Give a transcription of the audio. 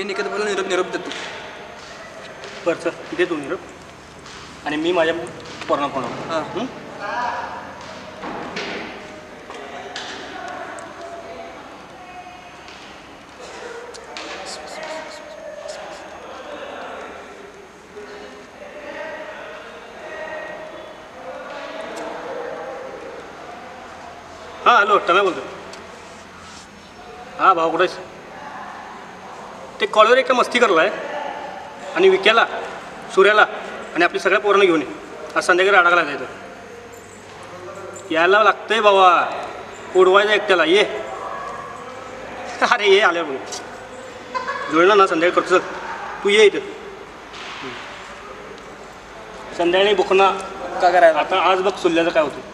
मी निकेत बोलून निरोप देतो. बरं चल दे तू निरोप आणि मी माझ्या पोरांना फोन लावतो. हां हॅलो टम्या बोलतो. हां भाऊ कुठं आहेस? ते कॉलेजवर एकटा मस्ती करला आहे आणि विक्याला सूर्याला आणि आपली सगळ्या पोरांना घेऊन ये. आज संध्याकाळी राडाला जायचं. यायला लागतंय बाबा, उडवायचं एकट्याला. ये अरे ये आल्या बघ जुळलं ना संध्याकाळी करतो. तू ये इथं संध्याकाळी बुकना का करायला. आता आज बघ सुल्ल्याचं काय होतं.